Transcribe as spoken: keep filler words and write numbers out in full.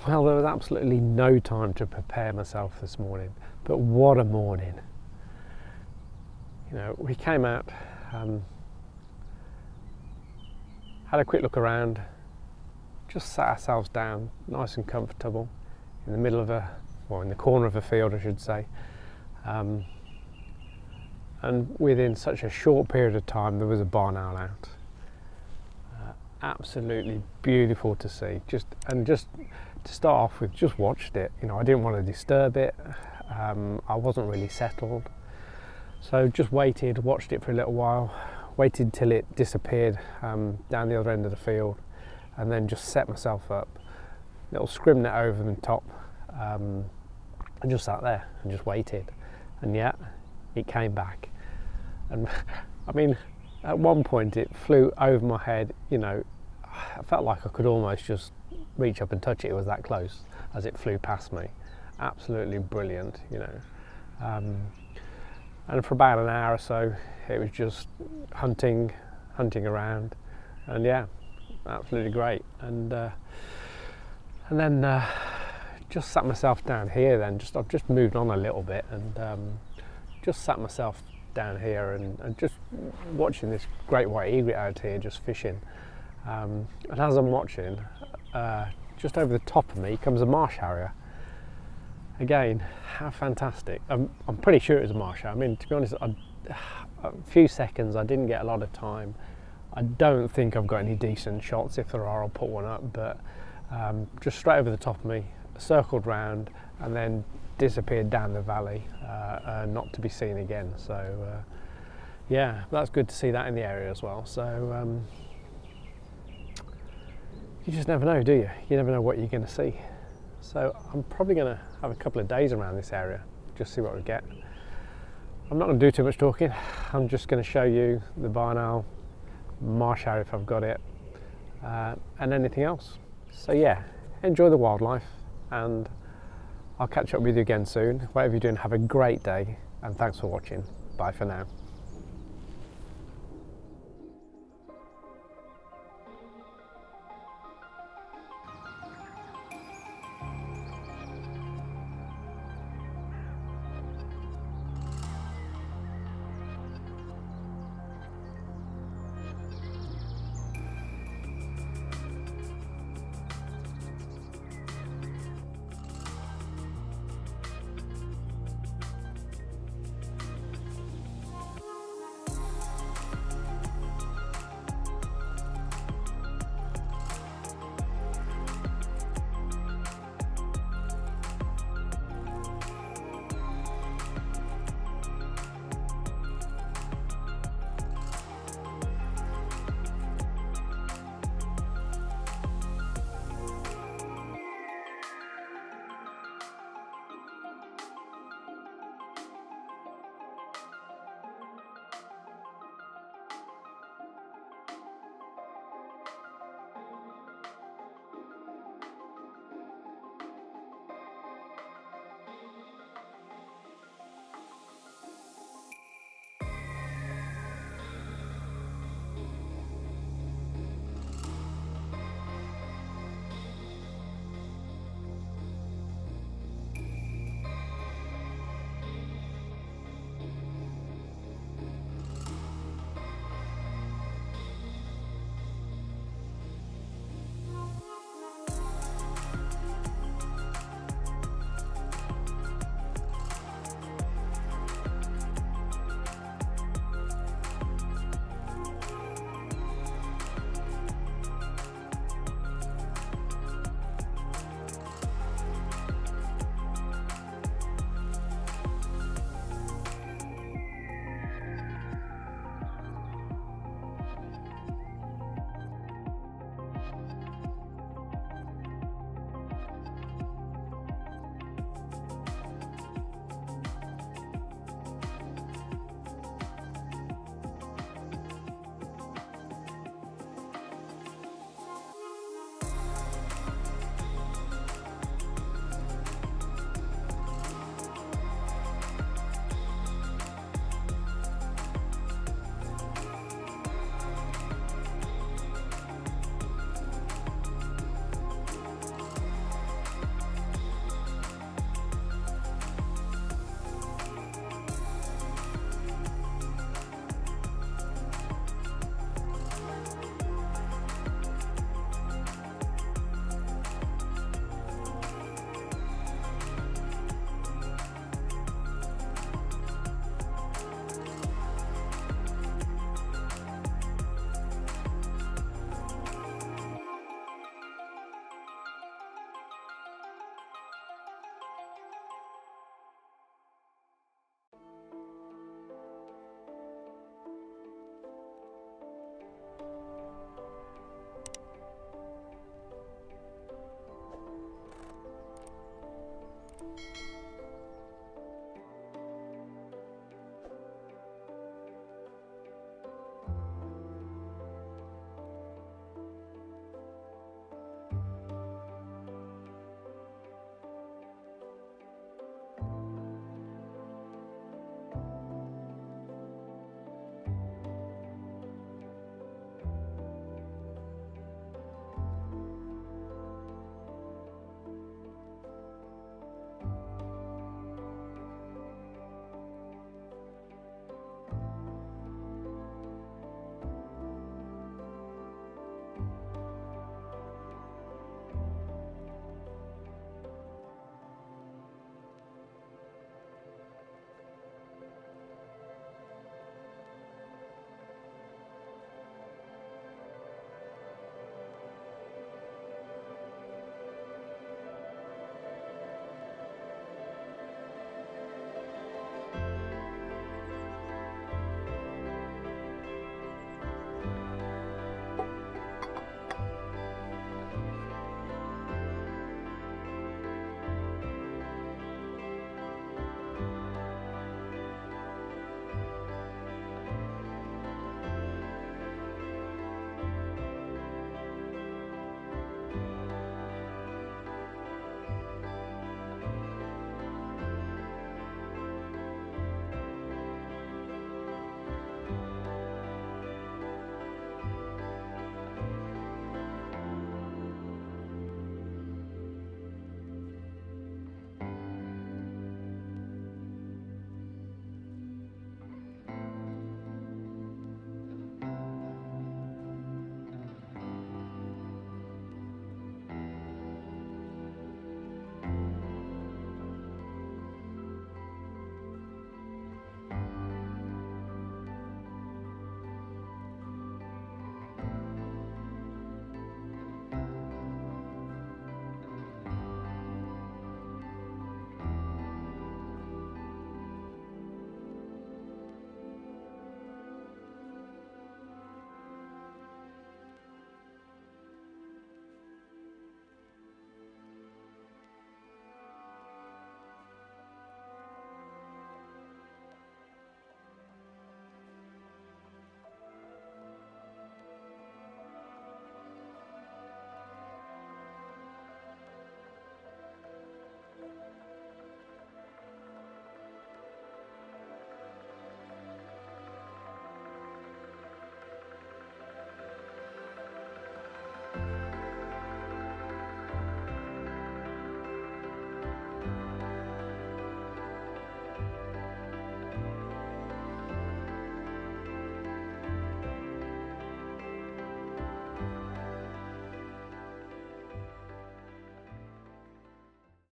Well, there was absolutely no time to prepare myself this morning, but what a morning. You know, we came out, um, had a quick look around, just sat ourselves down, nice and comfortable, in the middle of a, or in the corner of a field, I should say. Um, and within such a short period of time, there was a barn owl out. Uh, absolutely beautiful to see. Just and just to start off with, just watched it. You know, I didn't want to disturb it. Um, I wasn't really settled, so just waited, watched it for a little while, waited till it disappeared um, down the other end of the field, and then just set myself up, little scrim net over the top, um, and just sat there and just waited. And yeah, it came back. And I mean, at one point it flew over my head. You know, I felt like I could almost just reach up and touch it. It was that close as it flew past me. Absolutely brilliant, you know. Um, and for about an hour or so, it was just hunting, hunting around, and yeah, absolutely great. And uh, and then uh, just sat myself down here. Then just I've just moved on a little bit, and um, just sat myself down here and, and just watching this great white egret out here just fishing. Um, and as I'm watching, uh, just over the top of me comes a marsh harrier. Again, how fantastic. I'm, I'm pretty sure it was a marsh harrier. I mean, to be honest, I, a few seconds, I didn't get a lot of time. I don't think I've got any decent shots. If there are, I'll put one up, but um, just straight over the top of me, circled round, and then disappeared down the valley, uh, uh, not to be seen again. So uh, yeah, that's good to see that in the area as well. So um, you just never know, do you? You never know what you're going to see. So I'm probably going to have a couple of days around this area, just see what we get. I'm not going to do too much talking. I'm just going to show you the barn owl, marsh harrier if I've got it, uh, and anything else. So yeah, enjoy the wildlife, and I'll catch up with you again soon. Whatever you're doing, have a great day, and thanks for watching. Bye for now.